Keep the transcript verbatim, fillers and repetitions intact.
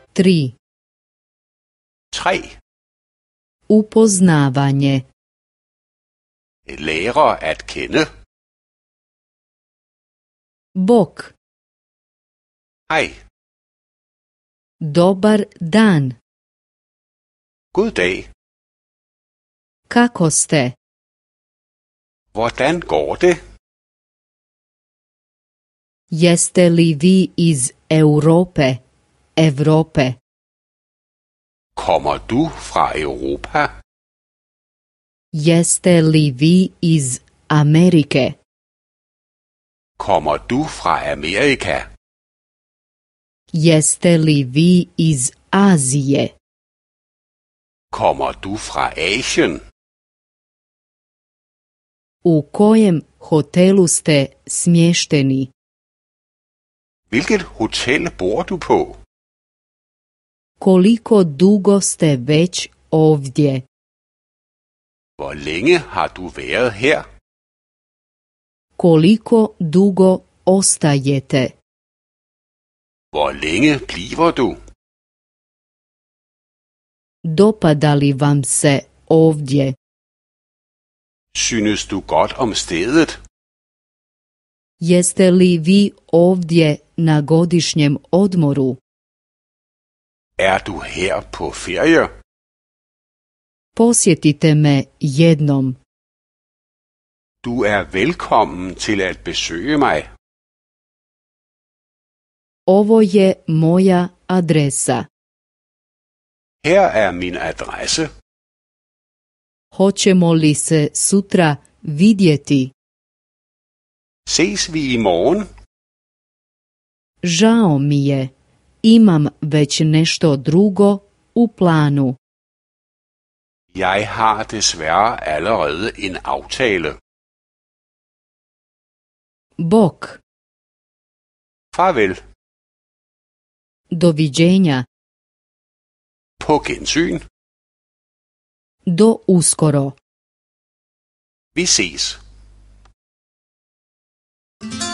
Tri. Tre. Upoznavanje. Lære at kende. Bok. Hej. Dobar dan. God dag. Kako ste? Hvordan går det? Jeste li vi iz Europe, Evrope? Kommer du fra Europa? Jeste li vi iz Amerike? Kommer du fra Amerika? Jeste li vi iz Azije? Kommer du fra Asien? U kojem hotelu ste smješteni? Hvilket hotel bor du på? Koliko dugo ste već ovdje? Hvor længe har du været her? Koliko dugo ostajete? Hvor længe bliver du? Dopada li vam se ovdje? Synes du godt om stedet? Jeste li vi ovdje na godišnjem odmoru? Er du her på ferie? Posjetite me jednom. Du er velkommen til at besøge mig. Ovo je moja adresa. Her er min adresse. Hoćemo li se sutra vidjeti? Ses vi i morgen? Žao mi je. Imam već nešto drugo u planu. Jeg har desværre allerede en aftale. Bok. Farvel. Doviđenja. På gensyn. Do uskoro. Vi ses.